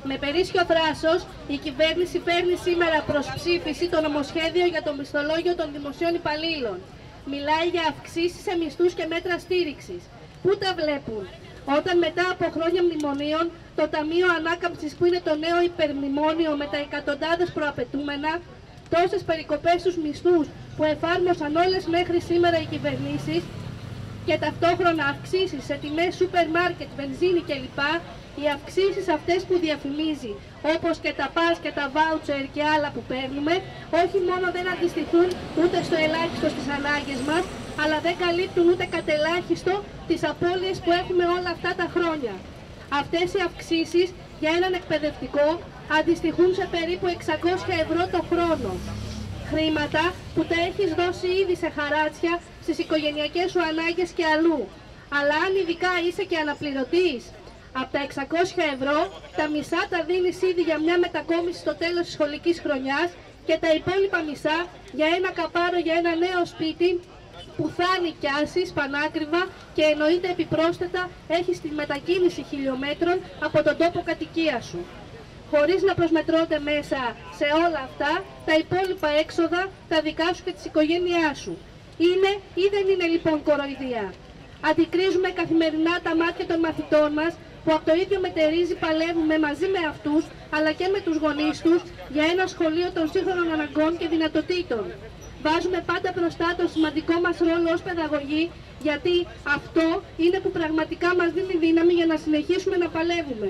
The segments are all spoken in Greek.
Με περίσσιο θράσος, η κυβέρνηση φέρνει σήμερα προς ψήφιση το νομοσχέδιο για το μισθολόγιο των δημοσίων υπαλλήλων. Μιλάει για αυξήσεις σε μισθούς και μέτρα στήριξης. Πού τα βλέπουν? Όταν μετά από χρόνια μνημονίων, το Ταμείο Ανάκαμψης, που είναι το νέο υπερμνημόνιο με τα εκατοντάδες προαπαιτούμενα, τόσες περικοπές στους μισθούς που εφάρμοσαν όλες μέχρι σήμερα οι κυβερνήσεις και ταυτόχρονα αυξήσεις σε τιμές σούπερ μάρκετ, βενζίνη κλπ. Οι αυξήσεις αυτές που διαφημίζει, όπως και τα πας και τα βάουτσερ και άλλα που παίρνουμε, όχι μόνο δεν αντιστοιχούν ούτε στο ελάχιστο στις ανάγκες μας, αλλά δεν καλύπτουν ούτε κατελάχιστο τις απώλειες που έχουμε όλα αυτά τα χρόνια. Αυτές οι αυξήσεις για έναν εκπαιδευτικό αντιστοιχούν σε περίπου 600 ευρώ το χρόνο. Χρήματα που τα έχεις δώσει ήδη σε χαράτσια στις οικογενειακές σου ανάγκες και αλλού. Αλλά αν ειδικά είσαι και αναπληρωτής, από τα 600 ευρώ, τα μισά τα δίνεις ήδη για μια μετακόμιση στο τέλος της σχολικής χρονιάς και τα υπόλοιπα μισά για ένα καπάρο για ένα νέο σπίτι που θα νοικιάσεις πανάκριβα και εννοείται επιπρόσθετα έχεις τη μετακίνηση χιλιόμετρων από τον τόπο κατοικίας σου. Χωρίς να προσμετρώνται μέσα σε όλα αυτά τα υπόλοιπα έξοδα, τα δικά σου και της οικογένειάς σου. Είναι ή δεν είναι λοιπόν κοροϊδία? Αντικρίζουμε καθημερινά τα μάτια των μαθητών μας που από το ίδιο μετερίζει παλεύουμε μαζί με αυτούς αλλά και με τους γονείς τους για ένα σχολείο των σύγχρονων αναγκών και δυνατοτήτων. Βάζουμε πάντα μπροστά το σημαντικό μας ρόλο ως παιδαγωγοί, γιατί αυτό είναι που πραγματικά μας δίνει δύναμη για να συνεχίσουμε να παλεύουμε.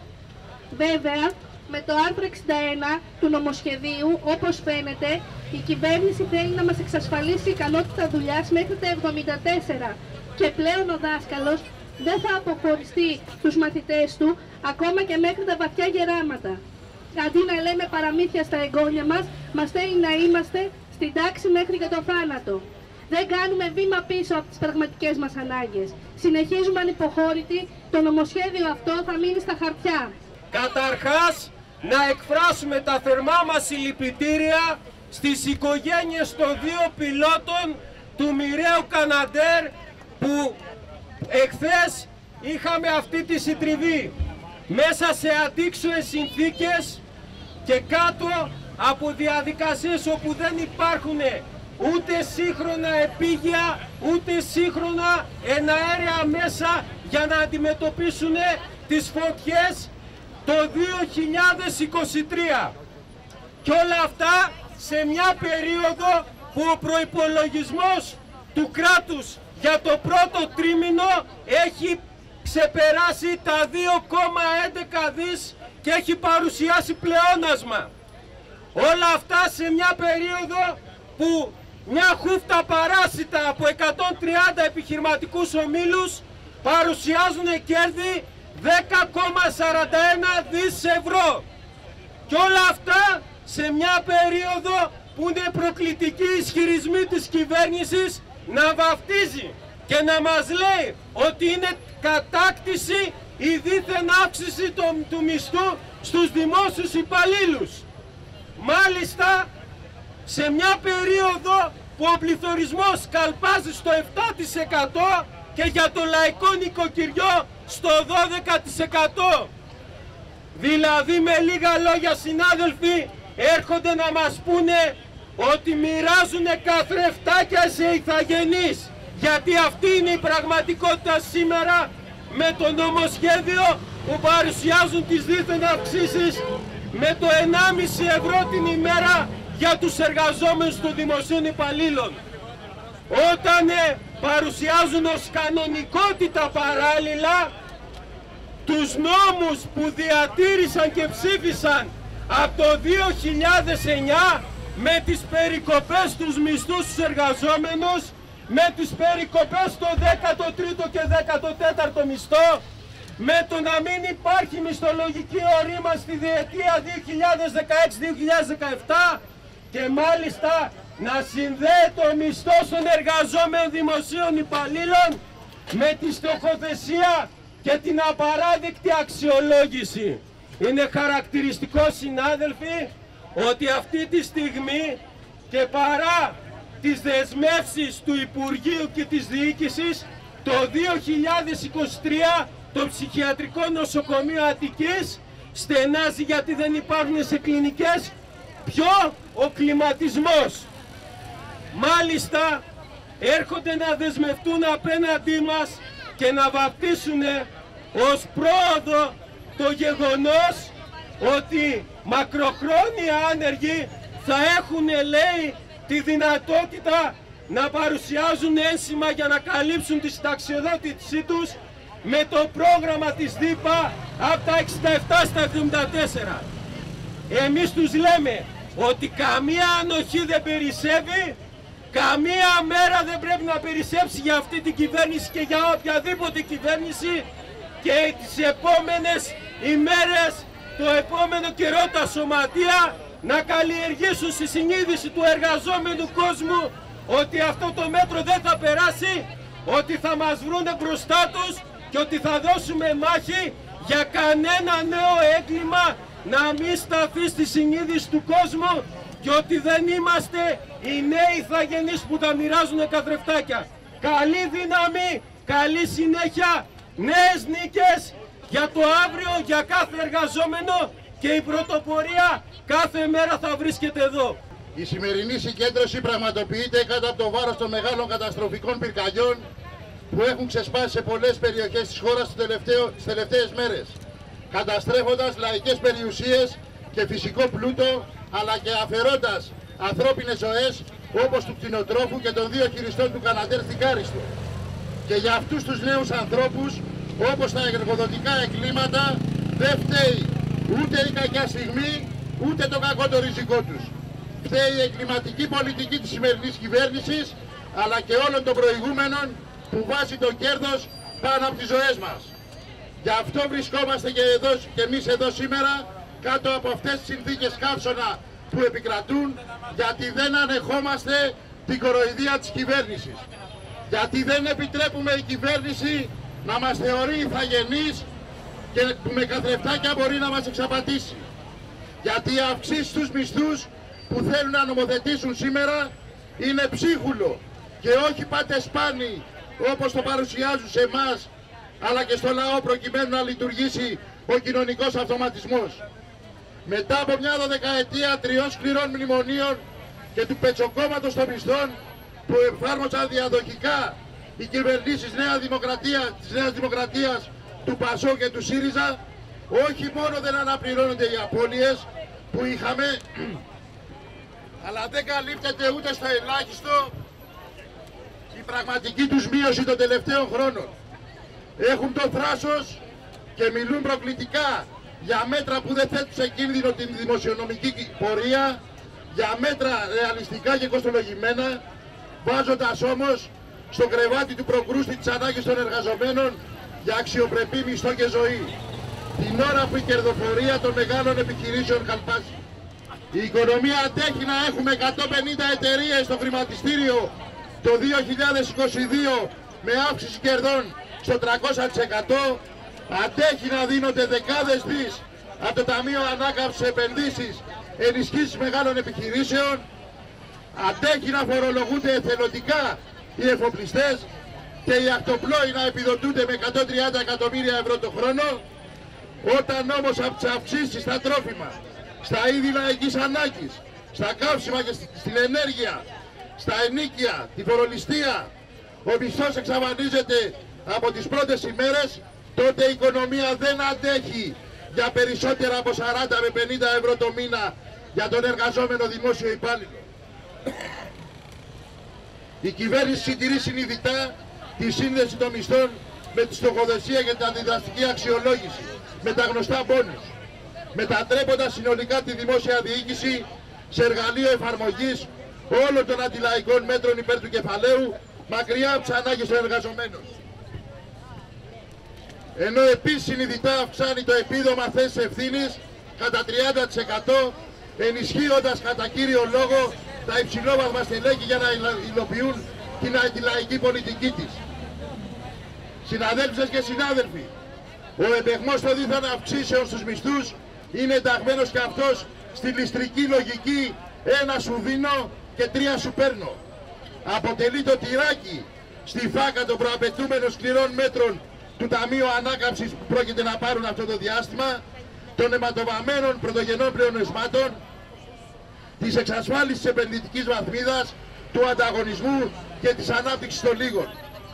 Βέβαια, με το άρθρο 61 του νομοσχεδίου, όπως φαίνεται, η κυβέρνηση θέλει να μας εξασφαλίσει ικανότητα δουλειάς μέχρι τα 74 και πλέον ο δάσκαλος δεν θα αποχωριστεί στους μαθητές του ακόμα και μέχρι τα βαθιά γεράματα. Αντί να λέμε παραμύθια στα εγγόνια μας, μας θέλει να είμαστε στην τάξη μέχρι και το θάνατο. Δεν κάνουμε βήμα πίσω από τις πραγματικές μας ανάγκες. Συνεχίζουμε ανυποχώρητοι, το νομοσχέδιο αυτό θα μείνει στα χαρτιά. Καταρχάς, να εκφράσουμε τα θερμά μας συλληπιτήρια στις οικογένειες των δύο πιλότων του μοιραίου Καναντέρ που εχθές είχαμε αυτή τη συντριβή μέσα σε αντίξωες συνθήκες και κάτω από διαδικασίες όπου δεν υπάρχουν ούτε σύγχρονα επίγεια ούτε σύγχρονα εναέρια μέσα για να αντιμετωπίσουν τις φωτιές το 2023. Και όλα αυτά σε μια περίοδο που ο προϋπολογισμός του κράτους για το πρώτο τρίμηνο έχει ξεπεράσει τα 2,11 δις και έχει παρουσιάσει πλεόνασμα. Όλα αυτά σε μια περίοδο που μια χούφτα παράσιτα από 130 επιχειρηματικούς ομίλους παρουσιάζουν κέρδη 10,41 δις ευρώ. Και όλα αυτά σε μια περίοδο που είναι προκλητικοί ισχυρισμοί της κυβέρνησης να βαφτίζει και να μας λέει ότι είναι κατάκτηση η δίθεν αύξηση του μισθού στους δημόσιους υπαλλήλους. Μάλιστα σε μια περίοδο που ο πληθωρισμός καλπάζει στο 7% και για το λαϊκό νοικοκυριό στο 12%. Δηλαδή με λίγα λόγια συνάδελφοι έρχονται να μας πούνε ότι μοιράζουν καθρεφτάκια σε ηθαγενείς, γιατί αυτή είναι η πραγματικότητα σήμερα με το νομοσχέδιο που παρουσιάζουν τις δίθεν αυξήσεις με το 1,5 ευρώ την ημέρα για τους εργαζόμενους των δημοσίων υπαλλήλων. Όταν παρουσιάζουν ως κανονικότητα παράλληλα τους νόμους που διατήρησαν και ψήφισαν από το 2009 με τις περικοπές στους μισθούς στους εργαζόμενους, με τις περικοπές στο 13ο και 14ο μισθό, με το να μην υπάρχει μισθολογική ορίμανση στη διετία 2016-2017 και μάλιστα να συνδέεται ο μισθός των εργαζόμενων δημοσίων υπαλλήλων με τη στοχοθεσία και την απαράδεκτη αξιολόγηση. Είναι χαρακτηριστικό, συνάδελφοι, ότι αυτή τη στιγμή και παρά τις δεσμεύσεις του Υπουργείου και της Διοίκησης, το 2023 το Ψυχιατρικό Νοσοκομείο Αττικής στενάζει γιατί δεν υπάρχουν σε κλινικές. Ποιο? Ο κλιματισμός. Μάλιστα έρχονται να δεσμευτούν απέναντί μας και να βαπτίσουν ως πρόοδο το γεγονός ότι μακροχρόνια άνεργοι θα έχουν, λέει, τη δυνατότητα να παρουσιάζουν ένσημα για να καλύψουν τη συνταξιοδότησή τους με το πρόγραμμα της ΔΥΠΑ από τα 67 στα 74. Εμείς τους λέμε ότι καμία ανοχή δεν περισσεύει, καμία μέρα δεν πρέπει να περισσέψει για αυτή την κυβέρνηση και για οποιαδήποτε κυβέρνηση, και τις επόμενες ημέρες, το επόμενο καιρό τα σωματεία να καλλιεργήσουν στη συνείδηση του εργαζόμενου κόσμου ότι αυτό το μέτρο δεν θα περάσει, ότι θα μας βρούνε μπροστά τους και ότι θα δώσουμε μάχη για κανένα νέο έγκλημα να μην σταθεί στη συνείδηση του κόσμου και ότι δεν είμαστε οι νέοι ηθαγενείς που θα μοιράζουν καθρεφτάκια. Καλή δύναμη, καλή συνέχεια, νέες νίκες για το αύριο, για κάθε εργαζόμενο, και η πρωτοπορία κάθε μέρα θα βρίσκεται εδώ. Η σημερινή συγκέντρωση πραγματοποιείται κάτω από το βάρος των μεγάλων καταστροφικών πυρκαγιών που έχουν ξεσπάσει σε πολλές περιοχές της χώρας τις τελευταίες μέρες, καταστρέφοντας λαϊκές περιουσίες και φυσικό πλούτο, αλλά και αφαιρώντας ανθρώπινες ζωές όπως του κτηνοτρόφου και των δύο χειριστών του Καναντέρ στην Κάριστο. Και για αυτούς τους νέους ανθρώπους, όπως τα εργοδοτικά εγκλήματα, δεν φταίει ούτε η κακιά στιγμή, ούτε το κακό το ριζικό τους. Φταίει η εγκληματική πολιτική της σημερινής κυβέρνησης, αλλά και όλων των προηγούμενων που βάζει το κέρδος πάνω από τις ζωές μας. Γι' αυτό βρισκόμαστε και εμείς εδώ σήμερα, κάτω από αυτές τις συνθήκες καύσωνα που επικρατούν, γιατί δεν ανεχόμαστε την κοροϊδία της κυβέρνησης. Γιατί δεν επιτρέπουμε η κυβέρνηση να μας θεωρεί ηθαγενείς και που με καθρεφτάκια μπορεί να μας εξαπατήσει. Γιατί οι αυξήσεις στους μισθούς που θέλουν να νομοθετήσουν σήμερα είναι ψίχουλο και όχι πατεσπάνι όπως το παρουσιάζουν σε εμάς, αλλά και στο λαό, προκειμένου να λειτουργήσει ο κοινωνικός αυτοματισμός. Μετά από μια 12ετία 3 σκληρών μνημονίων και του πετσοκόμματος των μισθών που εφάρμοσαν διαδοχικά οι κυβερνήσεις της Νέας Δημοκρατίας, του ΠΑΣΟ και του ΣΥΡΙΖΑ, όχι μόνο δεν αναπληρώνονται οι απώλειες που είχαμε, αλλά δεν καλύπτεται ούτε στο ελάχιστο η πραγματική τους μείωση των τελευταίων χρόνων. Έχουν το θράσος και μιλούν προκλητικά για μέτρα που δεν θέτουν σε κίνδυνο την δημοσιονομική πορεία, για μέτρα ρεαλιστικά και κοστολογημένα, βάζοντας όμως στο κρεβάτι του προκρούστη τις ανάγκες των εργαζομένων για αξιοπρεπή μισθό και ζωή. Την ώρα που η κερδοφορία των μεγάλων επιχειρήσεων καλπάζει. Η οικονομία αντέχει να έχουμε 150 εταιρείες στο χρηματιστήριο το 2022 με αύξηση κερδών στο 300%, αντέχει να δίνονται δεκάδες δις από το Ταμείο Ανάκαμψης Επενδύσεις, ενισχύσεις μεγάλων επιχειρήσεων, αντέχει να φορολογούνται εθελοντικά οι εφοπλιστές και οι ακτοπλόοι να επιδοτούνται με 130 εκατομμύρια ευρώ το χρόνο, όταν όμως από τις αυξήσεις στα τρόφιμα, στα είδη λαϊκής ανάγκης, στα καύσιμα και στην ενέργεια, στα ενοίκια, τη φορολιστία, ο μισθός εξαφανίζεται από τις πρώτες ημέρες, τότε η οικονομία δεν αντέχει για περισσότερα από 40 με 50 ευρώ το μήνα για τον εργαζόμενο δημόσιο υπάλληλο. Η κυβέρνηση συντηρεί συνειδητά τη σύνδεση των μισθών με τη στοχοθεσία και την αντιδραστική αξιολόγηση, με τα γνωστά μπόνους, μετατρέποντας συνολικά τη δημόσια διοίκηση σε εργαλείο εφαρμογής όλων των αντιλαϊκών μέτρων υπέρ του κεφαλαίου, μακριά από τις ανάγκες των εργαζομένων. Ενώ επίσης συνειδητά αυξάνει το επίδομα θέσης ευθύνης κατά 30%, ενισχύοντας κατά κύριο λόγο τα υψηλόβαθμα στελέχη για να υλοποιούν την αντιλαϊκή πολιτική της. Συναδέλφοι και συνάδελφοι, ο εμπεγμός των δίθεν αυξήσεων στους μισθούς είναι ενταγμένος και αυτός στη ληστρική λογική «ένα σου δίνω και 3 σου παίρνω». Αποτελεί το τυράκι στη φάκα των προαπαιτούμενων σκληρών μέτρων του Ταμείου Ανάκαμψης που πρόκειται να πάρουν αυτό το διάστημα, των αιματοβαμμένων πρωτογενών πλεονασμάτων, της εξασφάλισης επενδυτικής βαθμίδας, του ανταγωνισμού και της ανάπτυξης των λίγων.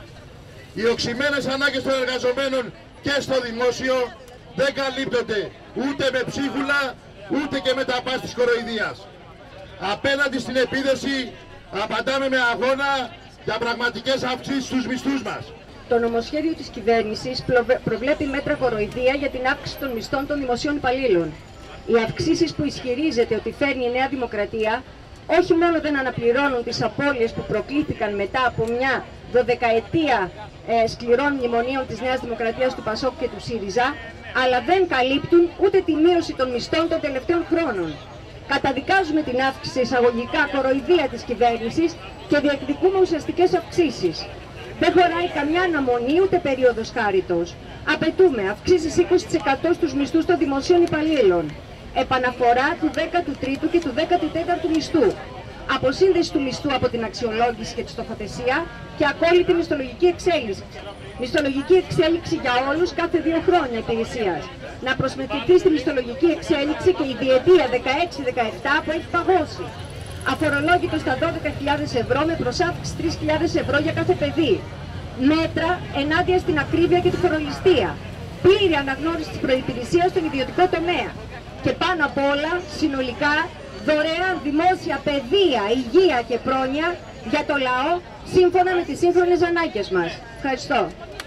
Οι οξυμένες ανάγκες των εργαζομένων και στο δημόσιο δεν καλύπτονται ούτε με ψίχουλα, ούτε και με τα πας της κοροϊδίας. Απέναντι στην επίδεση απαντάμε με αγώνα για πραγματικές αυξήσεις στους μισθούς μας. Το νομοσχέδιο της κυβέρνησης προβλέπει μέτρα κοροϊδία για την αύξηση των μισθών των δημοσίων υπαλλήλων. Οι αυξήσεις που ισχυρίζεται ότι φέρνει η Νέα Δημοκρατία όχι μόνο δεν αναπληρώνουν τις απώλειες που προκλήθηκαν μετά από μια 12ετία σκληρών μνημονίων της Νέας Δημοκρατίας, του ΠΑΣΟΚ και του ΣΥΡΙΖΑ, αλλά δεν καλύπτουν ούτε τη μείωση των μισθών των τελευταίων χρόνων. Καταδικάζουμε την αύξηση εισαγωγικά κοροϊδία της κυβέρνησης και διεκδικούμε ουσιαστικές αυξήσεις. Δεν χωράει καμιά αναμονή ούτε περίοδος χάριτος. Απαιτούμε αυξήσεις 20% στους μισθούς των δημοσίων υπαλλήλων, επαναφορά του 13ου και του 14ου μισθού, αποσύνδεση του μισθού από την αξιολόγηση και τη στοχοθεσία και ακόλουτη μισθολογική εξέλιξη. Μισθολογική εξέλιξη για όλους κάθε 2 χρόνια υπηρεσίας. Να προσμετρηθεί στη μισθολογική εξέλιξη και η διετία 16-17 που έχει παγώσει. Αφορολόγητο στα 12.000 ευρώ με προσάυξηση 3.000 ευρώ για κάθε παιδί. Μέτρα ενάντια στην ακρίβεια και τη φορολιστία. Πλήρη αναγνώριση της προϋπηρεσίας στον ιδιωτικό τομέα. Και πάνω απ' όλα, συνολικά, δωρεάν δημόσια παιδεία, υγεία και πρόνοια για το λαό, σύμφωνα με τις σύγχρονες ανάγκες μας. Ευχαριστώ.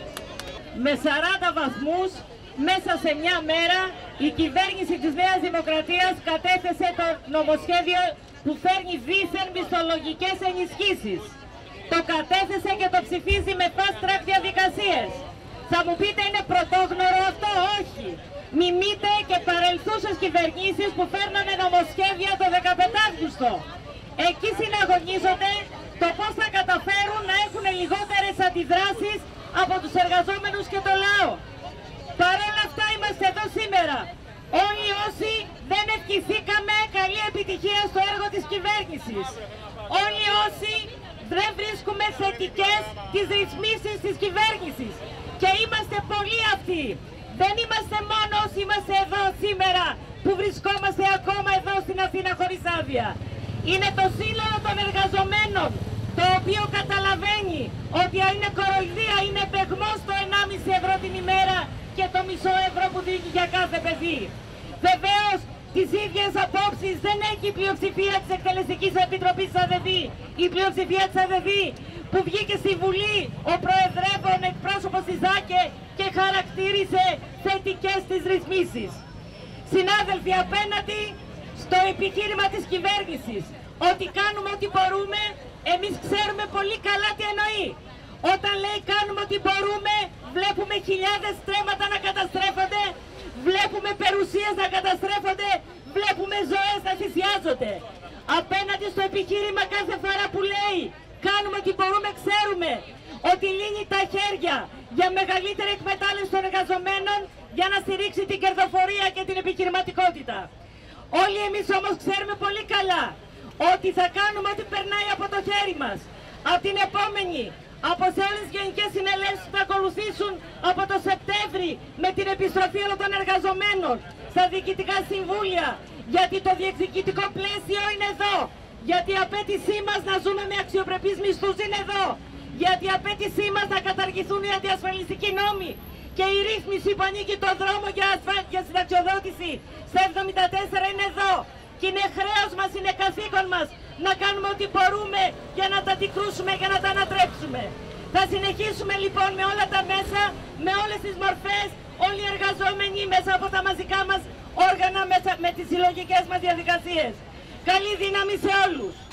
Με 40 βαθμούς, μέσα σε μια μέρα, η κυβέρνηση της Νέας Δημοκρατίας κατέθεσε το νομοσχέδιο που φέρνει δήθεν μισθολογικές ενισχύσεις. Το κατέθεσε και το ψηφίζει με fast track διαδικασίες. Θα μου πείτε, είναι πρωτόγνωρο αυτό? Όχι. Μιμείται και παρελθούσες κυβερνήσεις που φέρνανε νομοσχέδια το 15 Αύγουστο. Εκεί συναγωνίζονται το πώς θα καταφέρουν να έχουν λιγότερες αντιδράσεις από τους εργαζόμενους και το λαό. Παρ' όλα αυτά είμαστε εδώ σήμερα. Όλοι όσοι δεν ευχηθήκαμε καλή επιτυχία στο έργο της κυβέρνησης. Όλοι όσοι δεν βρίσκουμε θετικές τις ρυθμίσεις της κυβέρνησης. Και είμαστε πολλοί αυτοί. Δεν είμαστε μόνο όσοι είμαστε εδώ σήμερα που βρισκόμαστε ακόμα εδώ στην Αθήνα χωρίς άδεια. Είναι το σύνολο των εργαζομένων, το οποίο καταλαβαίνει ότι είναι κοροϊδία, είναι παιγμός το 1,5 ευρώ την ημέρα και το μισό ευρώ που δίνει για κάθε παιδί. Βεβαίως, τις ίδιες απόψεις δεν έχει η πλειοψηφία της Εκτελεστικής Επιτροπής της ΑΔΔ. Η πλειοψηφία της ΑΔΔ που βγήκε στη Βουλή ο προεδρεύων εκπρόσωπος της ΔΑΚΕ και χαρακτήρισε θετικές τις ρυθμίσεις. Συνάδελφοι, απέναντι στο επιχείρημα της κυβέρνησης ότι κάνουμε ό,τι μπορούμε, εμείς ξέρουμε πολύ καλά τι εννοεί. Όταν λέει κάνουμε ό,τι μπορούμε, βλέπουμε χιλιάδες στρέμματα να καταστρέφονται, βλέπουμε περιουσίες να καταστρέφονται, βλέπουμε ζωές να θυσιάζονται. Απέναντι στο επιχείρημα κάθε φορά που λέει κάνουμε ό,τι μπορούμε, ξέρουμε ότι λύνει τα χέρια για μεγαλύτερη εκμετάλλευση των εργαζομένων για να στηρίξει την κερδοφορία και την επιχειρηματικότητα. Όλοι εμείς όμως ξέρουμε πολύ καλά ότι θα κάνουμε ό,τι περνάει από το χέρι μας. Από την επόμενη, από σε όλες τις γενικές συνελεύσεις που θα ακολουθήσουν από το Σεπτέμβρη με την επιστροφή όλων των εργαζομένων στα διοικητικά συμβούλια, γιατί το διεκδικητικό πλαίσιο είναι εδώ, γιατί η απέτησή μας να ζούμε με αξιοπρεπείς μισθούς είναι εδώ, γιατί η απέτησή μας να καταργηθούν οι αντιασφαλιστικοί νόμοι και η ρύθμιση που ανοίγει τον δρόμο για συνταξιοδότηση στα 74 είναι εδώ. Και είναι χρέος μας, είναι καθήκον μας να κάνουμε ό,τι μπορούμε για να τα αντικρούσουμε και να τα ανατρέψουμε. Θα συνεχίσουμε λοιπόν με όλα τα μέσα, με όλες τις μορφές, όλοι οι εργαζόμενοι μέσα από τα μαζικά μας όργανα, μέσα με τις συλλογικές μας διαδικασίες. Καλή δύναμη σε όλους!